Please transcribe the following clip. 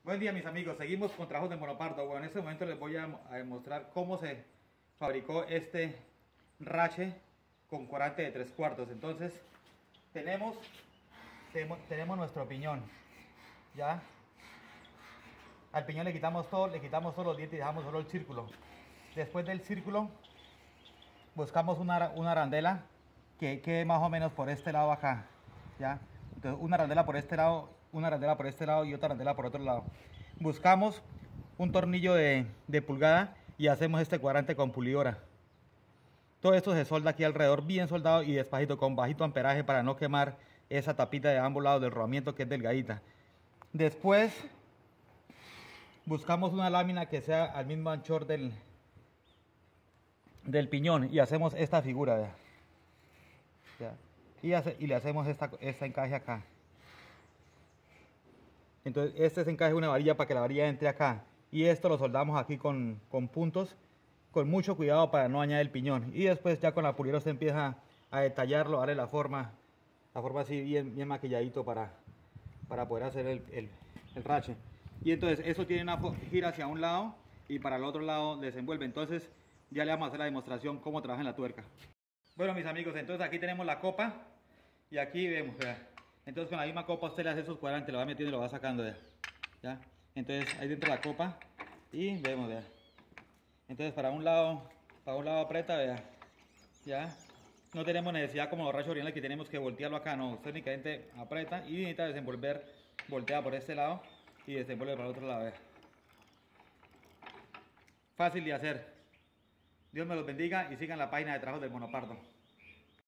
Buen día mis amigos, seguimos con trabajos de monoparto. Bueno, en este momento les voy a mostrar cómo se fabricó este rache con corante de 3/4. Entonces tenemos nuestro piñón, ¿ya? Al piñón le quitamos todos los dientes y dejamos solo el círculo. Después del círculo buscamos una arandela que quede más o menos por este lado acá, ¿ya? Entonces una arandela por este lado, una arandela por este lado y otra arandela por otro lado. Buscamos un tornillo de pulgada y hacemos este cuadrante con pulidora. Todo esto se solda aquí alrededor bien soldado y despacito con bajito amperaje para no quemar esa tapita de ambos lados del rodamiento que es delgadita. Después buscamos una lámina que sea al mismo anchor del piñón y hacemos esta figura, ¿ya? ¿Ya? Y le hacemos esta encaje acá. Entonces este se encaje una varilla para que la varilla entre acá. Y esto lo soldamos aquí con puntos, con mucho cuidado para no dañar el piñón. Y después ya con la pulidora se empieza a detallarlo, darle la forma así bien maquilladito para poder hacer el rache. Y entonces eso tiene una gira hacia un lado y para el otro lado desenvuelve. Entonces ya le vamos a hacer la demostración cómo trabaja en la tuerca. Bueno mis amigos, entonces aquí tenemos la copa y aquí vemos, vea. Entonces con la misma copa usted le hace esos cuadrantes, lo va metiendo y lo va sacando, ¿ya? Entonces ahí dentro de la copa y vemos, ¿ya? Entonces para un lado aprieta, ¿ya? ¿Ya? No tenemos necesidad como borracho original que tenemos que voltearlo acá, no, usted únicamente aprieta y necesita desenvolver, voltea por este lado y desenvuelve para el otro lado, ¿ya? Fácil de hacer. Dios me los bendiga y sigan la página de Trabajos del Monoparto.